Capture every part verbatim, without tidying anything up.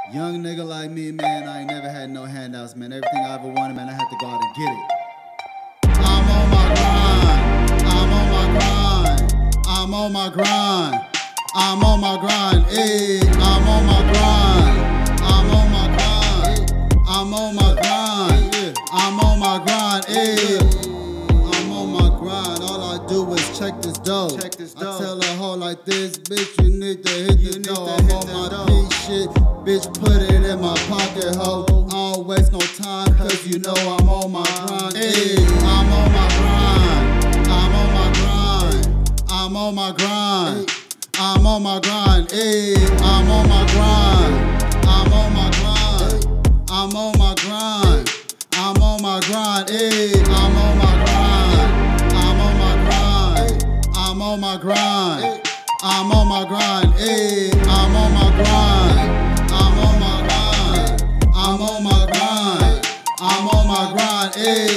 Young nigga like me, man, I ain't never had no handouts, man. Everything I ever wanted, man, I had to go out and get it. I'm on my grind. I'm on my grind. I'm on my grind. I'm on my grind. Ayy, I'm on my grind. I'm on my grind. I'm on my grind. I'm on my grind. Ayy. I'm on my grind. All I do is check this dough. Check this dough. I tell a hoe like this, bitch, you need to hit the dough. I'm on my P shit, bitch, put it in my pocket, ho. I don't waste no time, cause you know I'm on my grind. Ayy, I'm on my grind. I'm on my grind. I'm on my grind. I'm on my grind. Ayy, I'm on my grind. I'm on my grind. I'm on my grind. I'm on my grind. Ayy, I'm on my grind. I'm on my grind. I'm on my grind. I'm on my grind. Ayy, I'm on my grind. I'm on my grind. I'm on my grind. I'm on my grind.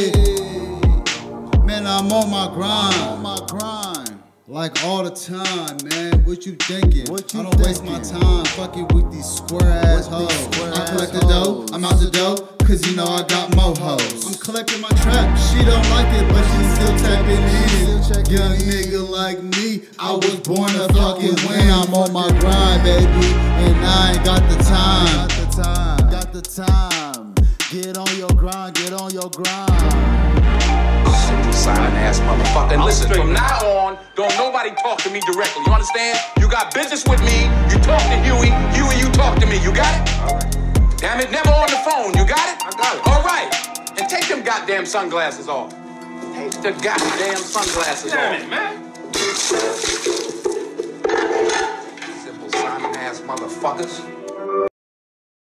Ayy, man, I'm on my grind. I'm on my grind. Like all the time, man. What you thinking? What you I don't thinking? Waste my time fucking with these square ass hoes. I collect the dough, I'm out the dough, cause you know I got mo hoes. I'm collecting my trap, she don't like it, but she still tapping in. Young nigga like me, I was born to fucking win. I'm on my grind, baby, and I ain't got the time. Got the time, got the time. Get on your grind, get on your grind. Sign ass motherfucker. And listen, from now on, don't nobody talk to me directly. You understand? You got business with me. You talk to Huey. Huey, you talk to me. You got it? All right. Damn it, never on the phone. You got it? I got it. All right. And take them goddamn sunglasses off. Take the goddamn sunglasses Damn off. it, man. Simple Simon ass motherfuckers.